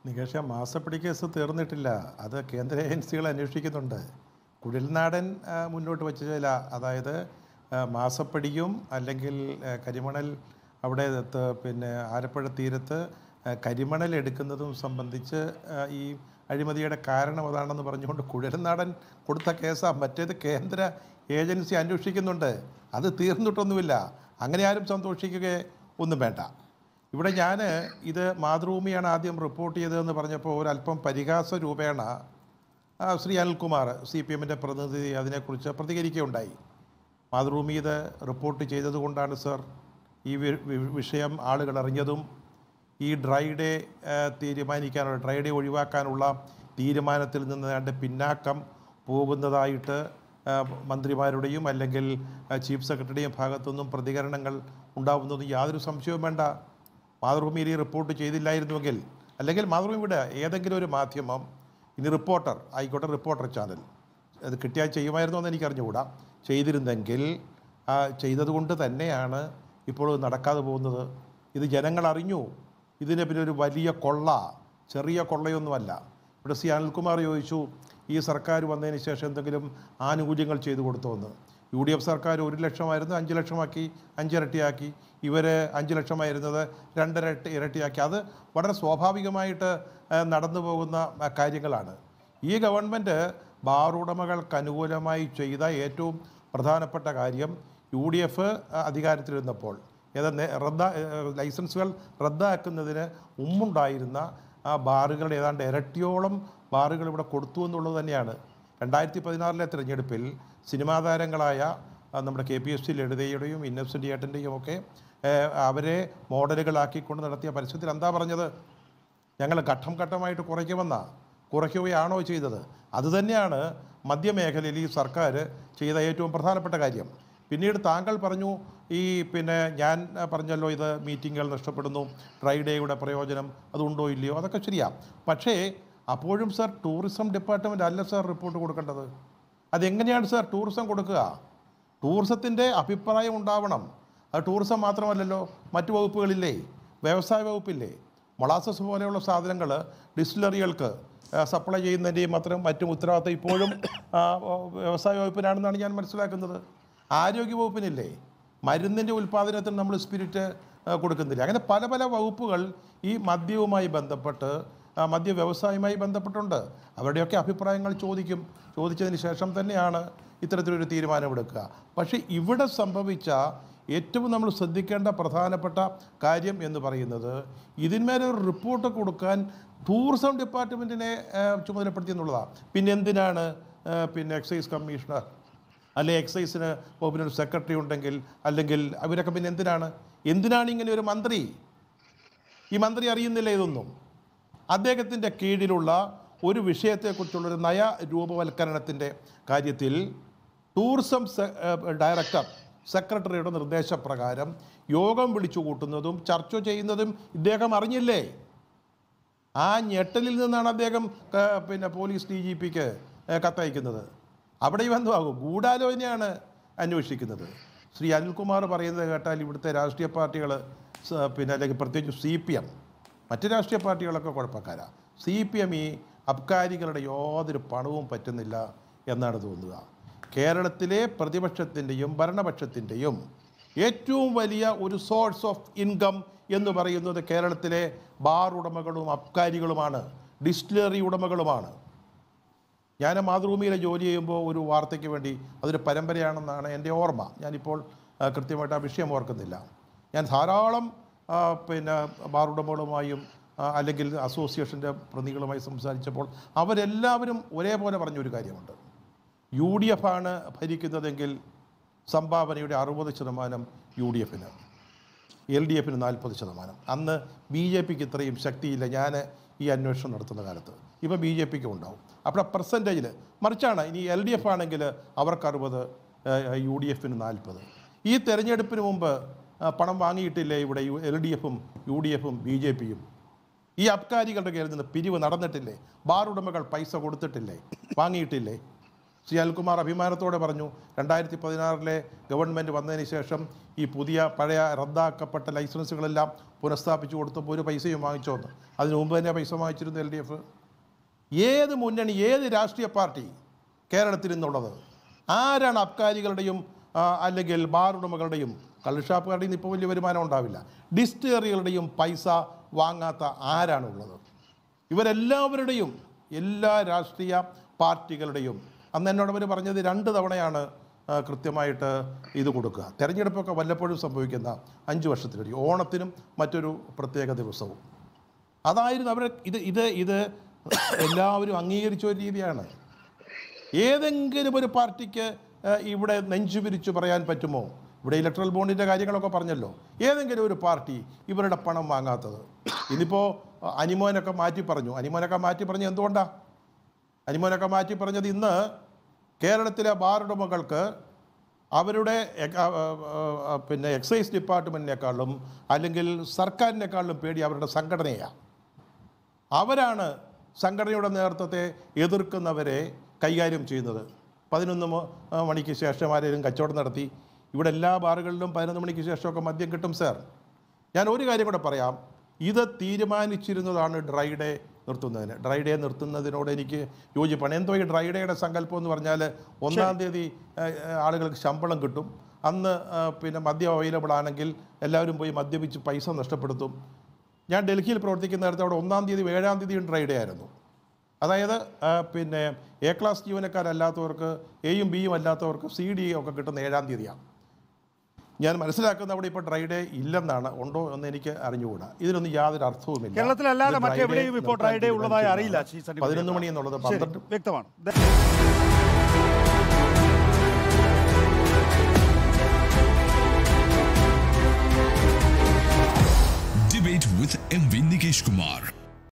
നികേഷ, മാസപ്പടി കേസ് തീർന്നിട്ടില്ല. അത് കേന്ദ്ര ഏജൻസികൾ അന്വേഷിക്കുന്നുണ്ട്. കുഴൽനാടൻ മുന്നോട്ട് വെച്ച ചില, അതായത് മാസപ്പടിയും അല്ലെങ്കിൽ കരിമണൽ അവിടെ പിന്നെ ആലപ്പുഴ തീരത്ത് കരിമണൽ എടുക്കുന്നതും സംബന്ധിച്ച് ഈ അഴിമതിയുടെ കാരണം അതാണെന്ന് പറഞ്ഞുകൊണ്ട് കുഴൽനാടൻ കൊടുത്ത കേസാണ്. മറ്റേത് കേന്ദ്ര ഏജൻസി അന്വേഷിക്കുന്നുണ്ട്. അത് തീർന്നിട്ടൊന്നുമില്ല. അങ്ങനെ ആരും സന്തോഷിക്കുക ഒന്നും വേണ്ട. ഇവിടെ ഞാൻ ഇത് മാതൃഭൂമിയാണ് ആദ്യം റിപ്പോർട്ട് ചെയ്തതെന്ന് പറഞ്ഞപ്പോൾ ഒരല്പം പരിഹാസ രൂപേണ ശ്രീ അനിൽകുമാർ, CPM-ൻ്റെ പ്രതിനിധി, അതിനെക്കുറിച്ച് പ്രതികരിക്കുകയുണ്ടായി. മാതൃഭൂമി ഇത് റിപ്പോർട്ട് ചെയ്തതുകൊണ്ടാണ് സർ ഈ വിഷയം ആളുകൾ അറിഞ്ഞതും ഈ ഡ്രൈ ഡേ തീരുമാനിക്കാനുള്ള, ഡ്രൈ ഡേ ഒഴിവാക്കാനുള്ള തീരുമാനത്തിൽ നിന്ന് രണ്ട് പിന്നാക്കം പോകുന്നതായിട്ട് മന്ത്രിമാരുടെയും അല്ലെങ്കിൽ ചീഫ് സെക്രട്ടറിയുടെയും ഭാഗത്തുനിന്നും പ്രതികരണങ്ങൾ ഉണ്ടാകുന്നതും യാതൊരു സംശയവും വേണ്ട. മാതൃഭൂമിയിൽ ഈ റിപ്പോർട്ട് ചെയ്തില്ലായിരുന്നുവെങ്കിൽ, അല്ലെങ്കിൽ മാതൃഭൂമിയുടെ ഏതെങ്കിലും ഒരു മാധ്യമം, ഇനി റിപ്പോർട്ടർ ആയിക്കോട്ടെ, റിപ്പോർട്ടർ ചാനൽ അത് കിട്ടിയാൽ ചെയ്യുമായിരുന്നോ എന്ന് എനിക്കറിഞ്ഞുകൂടാ, ചെയ്തിരുന്നെങ്കിൽ ചെയ്തതുകൊണ്ട് തന്നെയാണ് ഇപ്പോൾ നടക്കാതെ പോകുന്നത്. ഇത് ജനങ്ങൾ അറിഞ്ഞു. ഇതിനെ പിന്നെ ഒരു വലിയ കൊള്ള, ചെറിയ കൊള്ളയൊന്നുമല്ല. ഇവിടെ ശ്രീ അനിൽകുമാർ ചോദിച്ചു, ഈ സർക്കാർ വന്നതിന് ശേഷം എന്തെങ്കിലും ആനുകൂല്യങ്ങൾ ചെയ്തു കൊടുത്തോന്ന്. UDF സർക്കാർ 1 ലക്ഷമായിരുന്നു 5 ലക്ഷമാക്കി, 5 ഇരട്ടിയാക്കി. ഇവർ 5 ലക്ഷമായിരുന്നത് 2 ഇരട്ടിയാക്കി. അത് വളരെ സ്വാഭാവികമായിട്ട് നടന്നു പോകുന്ന കാര്യങ്ങളാണ്. ഈ ഗവൺമെൻറ് ബാർ ഉടമകൾക്ക് അനുകൂലമായി ചെയ്ത ഏറ്റവും പ്രധാനപ്പെട്ട കാര്യം, UDF അധികാരത്തിലിരുന്നപ്പോൾ ലൈസൻസുകൾ റദ്ദാക്കുന്നതിന് മുമ്പുണ്ടായിരുന്ന ബാറുകളുടെ ഏതാണ്ട് ഇരട്ടിയോളം ബാറുകൾ ഇവിടെ കൊടുത്തു എന്നുള്ളത് തന്നെയാണ്. 2016 തിരഞ്ഞെടുപ്പിൽ സിനിമാ താരങ്ങളായ നമ്മുടെ KPSC ലളിതയുടെയും ഇന്നസെൻ്റ് ഏട്ടൻ്റെയും ഒക്കെ അവരെ മോഡലുകളാക്കിക്കൊണ്ട് നടത്തിയ പരസ്യത്തിൽ എന്താ പറഞ്ഞത്? ഞങ്ങൾ ഘട്ടം ഘട്ടമായിട്ട് കുറയ്ക്കുകയാണോ ചെയ്തത്? അതുതന്നെയാണ് മദ്യമേഖലയിൽ ഈ സർക്കാർ ചെയ്ത ഏറ്റവും പ്രധാനപ്പെട്ട കാര്യം. പിന്നീട് താങ്കൾ പറഞ്ഞു, ഞാൻ പറഞ്ഞല്ലോ, ഇത് മീറ്റിങ്ങുകൾ നഷ്ടപ്പെടുന്നു, ഡ്രൈ ഡേയുടെ പ്രയോജനം അതുണ്ടോ ഇല്ലയോ, അതൊക്കെ ശരിയാണ്. പക്ഷേ അപ്പോഴും സർ ടൂറിസം ഡിപ്പാർട്ട്മെൻറ്റ് അല്ല സർ റിപ്പോർട്ട് കൊടുക്കേണ്ടത്. അതെങ്ങനെയാണ് സർ ടൂറിസം കൊടുക്കുക? ടൂറിസത്തിൻ്റെ അഭിപ്രായം ഉണ്ടാവണം. അത് ടൂറിസം മാത്രമല്ലല്ലോ, മറ്റു വകുപ്പുകളില്ലേ? വ്യവസായ വകുപ്പില്ലേ? മൊളാസസ് പോലെയുള്ള സാധനങ്ങൾ ഡിസ്റ്റിലറികൾക്ക് സപ്ലൈ ചെയ്യുന്നതിൻ്റെയും മറ്റും ഉത്തരവാദിത്തം ഇപ്പോഴും വ്യവസായ വകുപ്പിനാണെന്നാണ് ഞാൻ മനസ്സിലാക്കുന്നത്. ആരോഗ്യ വകുപ്പിനില്ലേ? മരുന്നിൻ്റെ ഉൽപ്പാദനത്തിന് നമ്മൾ സ്പിരിറ്റ് കൊടുക്കുന്നില്ല. അങ്ങനെ പല പല വകുപ്പുകൾ ഈ മദ്യവുമായി ബന്ധപ്പെട്ട്, മദ്യ വ്യവസായവുമായി ബന്ധപ്പെട്ടുണ്ട്. അവരുടെയൊക്കെ അഭിപ്രായങ്ങൾ ചോദിച്ചതിന് ശേഷം തന്നെയാണ് ഇത്തരത്തിലൊരു തീരുമാനമെടുക്കുക. പക്ഷേ ഇവിടെ സംഭവിച്ച ഏറ്റവും നമ്മൾ ശ്രദ്ധിക്കേണ്ട പ്രധാനപ്പെട്ട കാര്യം എന്ന് പറയുന്നത്, ഇതിന്മേലൊരു റിപ്പോർട്ട് കൊടുക്കാൻ ടൂറിസം ഡിപ്പാർട്ട്മെൻറ്റിനെ ചുമതലപ്പെടുത്തി എന്നുള്ളതാണ്. പിന്നെ എന്തിനാണ് എക്സൈസ് കമ്മീഷണർ അല്ലെങ്കിൽ എക്സൈസിന് വകുപ്പിനൊരു സെക്രട്ടറി ഉണ്ടെങ്കിൽ, അല്ലെങ്കിൽ അവരൊക്കെ പിന്നെ എന്തിനാണ് ഇങ്ങനെ ഒരു മന്ത്രി? ഈ മന്ത്രി അറിയുന്നില്ല ഇതൊന്നും. അദ്ദേഹത്തിൻ്റെ കീഴിലുള്ള ഒരു വിഷയത്തെക്കുറിച്ചുള്ളൊരു നയരൂപവൽക്കരണത്തിൻ്റെ കാര്യത്തിൽ ടൂറിസം ഡയറക്ടർ സെക്രട്ടറിയുടെ നിർദ്ദേശപ്രകാരം യോഗം വിളിച്ചു കൂട്ടുന്നതും ചർച്ച ചെയ്യുന്നതും ഇദ്ദേഹം അറിഞ്ഞില്ലേ? ആ ഞെട്ടലിൽ നിന്നാണ് അദ്ദേഹം പോലീസ് DGPക്ക് കത്തയക്കുന്നത്. അവിടെ എന്താകും? ഗൂഢാലോചനയാണ് അന്വേഷിക്കുന്നത്. ശ്രീ അനിൽകുമാർ പറയുന്നത് കേട്ടാൽ ഇവിടുത്തെ രാഷ്ട്രീയ പാർട്ടികൾ, അല്ലെങ്കിൽ പ്രത്യേകിച്ച് CPM, മറ്റ് രാഷ്ട്രീയ പാർട്ടികളൊക്കെ കുഴപ്പക്കാരാണ്. CPM ഈ അബ്കാരികളുടെ യാതൊരു പണവും പറ്റുന്നില്ല എന്നാണ് തോന്നുക. കേരളത്തിലെ പ്രതിപക്ഷത്തിൻ്റെയും ഭരണപക്ഷത്തിൻ്റെയും ഏറ്റവും വലിയ ഒരു സോഴ്സ് ഓഫ് ഇൻകം എന്ന് പറയുന്നത് കേരളത്തിലെ ബാർ ഉടമകളും അബ്കാരികളുമാണ്, ഡിസ്റ്റിലറി ഉടമകളുമാണ്. ഞാൻ മാതൃഭൂമിയിലെ ജോലി ചെയ്യുമ്പോൾ ഒരു വാർത്തയ്ക്ക് വേണ്ടി, അതൊരു പരമ്പരയാണെന്നാണ് എൻ്റെ ഓർമ്മ, ഞാനിപ്പോൾ കൃത്യമായിട്ട് ആ വിഷയം ഓർക്കുന്നില്ല, ഞാൻ ധാരാളം ബാർ ഉടമകളുമായും അല്ലെങ്കിൽ അസോസിയേഷൻ്റെ പ്രതിനിധികളുമായി സംസാരിച്ചപ്പോൾ അവരെല്ലാവരും ഒരേപോലെ പറഞ്ഞൊരു കാര്യമുണ്ട്. UDF ആണ് ഭരിക്കുന്നതെങ്കിൽ സംഭാവനയുടെ 60% UDF-ന്, LDF-ന് 40%. അന്ന് BJPക്ക് ഇത്രയും ശക്തിയില്ല. ഞാൻ ഈ അന്വേഷണം നടത്തുന്ന കാലത്ത് ഇപ്പോൾ BJPക്ക് ഉണ്ടാവും. അപ്പോൾ പെർസെൻറ്റേജിൽ മറിച്ചാണ്. ഇനി LDF ആണെങ്കിൽ അവർക്ക് 60, UDF-ന് 40. ഈ തെരഞ്ഞെടുപ്പിന് മുമ്പ് പണം വാങ്ങിയിട്ടില്ലേ ഇവിടെ LDF-ഉം UDF-ഉം BJPയും? ഈ അബ്കാരികളുടെ കയ്യിൽ നിന്ന് പിരിവ് നടന്നിട്ടില്ലേ? ബാർ ഉടമകൾ പൈസ കൊടുത്തിട്ടില്ലേ? വാങ്ങിയിട്ടില്ലേ? ശ്രീ അനിൽകുമാർ അഭിമാനത്തോടെ പറഞ്ഞു 2016 ഗവൺമെൻറ് വന്നതിന് ശേഷം ഈ പഴയ റദ്ദാക്കപ്പെട്ട ലൈസൻസുകളെല്ലാം പുനഃസ്ഥാപിച്ചു കൊടുത്തപ്പോൾ ഒരു പൈസയും വാങ്ങിച്ചോന്ന്. അതിനു മുമ്പ് തന്നെ പൈസ വാങ്ങിച്ചിരുന്നു LDF. ഏത് മുന്നണി, ഏത് രാഷ്ട്രീയ പാർട്ടി കേരളത്തിൽ നിന്നുള്ളത്? ആരാണ് അബ്കാരികളുടെയും അല്ലെങ്കിൽ ബാർ ഉടമകളുടെയും, കള്ളുഷാപ്പുകാരുടെയും നിന്ന് ഇപ്പോൾ വലിയ വരുമാനം ഉണ്ടാവില്ല, ഡിസ്റ്റിലറികളുടെയും പൈസ വാങ്ങാത്ത ആരാണുള്ളത്? ഇവരെല്ലാവരുടെയും, എല്ലാ രാഷ്ട്രീയ പാർട്ടികളുടെയും. അന്ന് എന്നോട് അവർ പറഞ്ഞത് 2 തവണയാണ് കൃത്യമായിട്ട് ഇത് കൊടുക്കുക. തെരഞ്ഞെടുപ്പൊക്കെ വല്ലപ്പോഴും സംഭവിക്കുന്ന 5 വർഷത്തിലൊരു, ഓണത്തിനും മറ്റൊരു പ്രത്യേക ദിവസവും. അതായിരുന്നു അവർ. ഇത് എല്ലാവരും അംഗീകരിച്ച ഒരു രീതിയാണ്. ഏതെങ്കിലും ഒരു പാർട്ടിക്ക് ഇവിടെ നെഞ്ചുപിരിച്ചു പറയാൻ പറ്റുമോ? ഇവിടെ ഇലക്ട്രൽ ബോണ്ടിൻ്റെ കാര്യങ്ങളൊക്കെ പറഞ്ഞല്ലോ. ഏതെങ്കിലും ഒരു പാർട്ടി ഇവരുടെ പണം വാങ്ങാത്തത്? ഇന്നിപ്പോൾ അനിമോനൊക്കെ മാറ്റി പറഞ്ഞു. എന്തുകൊണ്ടാണ് അനിമോനൊക്കെ മാറ്റി പറഞ്ഞത്? ഇന്ന് കേരളത്തിലെ ബാർ ഉടമകൾക്ക് അവരുടെ എക്സൈസ് ഡിപ്പാർട്ട്മെൻറ്റിനേക്കാളും അല്ലെങ്കിൽ സർക്കാരിനേക്കാളും പേടി അവരുടെ സംഘടനയാണ്. അവരാണ് സംഘടനയുടെ നേതൃത്വത്തെ എതിർക്കുന്നവരെ കൈകാര്യം ചെയ്യുന്നത്. 11 മണിക്ക് ശേഷം ആരെങ്കിലും കച്ചവടം നടത്തി. ഇവിടെ എല്ലാ ബാറുകളിലും 11 മണിക്ക് ശേഷമൊക്കെ മദ്യം കിട്ടും സാർ. ഞാൻ ഒരു കാര്യം കൂടെ പറയാം. ഇത് തീരുമാനിച്ചിരുന്നതാണ് ഡ്രൈ ഡേ നിർത്തുന്നതിന്. ഡ്രൈ ഡേ നിർത്തുന്നതിനോട് എനിക്ക് യോജിപ്പാണ്. എന്തോ ഈ ഡ്രൈ ഡേയുടെ സങ്കല്പം എന്ന് പറഞ്ഞാൽ 1-ാം തീയതി ആളുകൾക്ക് ശമ്പളം കിട്ടും. അന്ന് മദ്യം അവൈലബിൾ ആണെങ്കിൽ എല്ലാവരും പോയി മദ്യപിച്ച് പൈസ നഷ്ടപ്പെടുത്തും. ഞാൻ ഡൽഹിയിൽ പ്രവർത്തിക്കുന്ന നേരത്തെ അവിടെ 1-ാം തീയതി 7-ാം തീയതിയും ഡ്രൈ ഡേ ആയിരുന്നു. അതായത് A ക്ലാസ് ജീവനക്കാരല്ലാത്തവർക്ക്, Aയും Bയും അല്ലാത്തവർക്ക് CD ഒക്കെ കിട്ടുന്ന 7-ാം തീയതിയാണ്. ഞാൻ മനസ്സിലാക്കുന്ന അവിടെ ഇപ്പോൾ ഡ്രൈ ഡേ ഇല്ലെന്നാണ്. ഉണ്ടോ എന്ന് എനിക്ക് അറിഞ്ഞുകൂടാ. ഇതിനൊന്നും യാതൊരു അർത്ഥവുമില്ല. 11 മണി എന്നുള്ളത് 12 വ്യക്തമാണ്. Debate with MV Nikesh Kumar.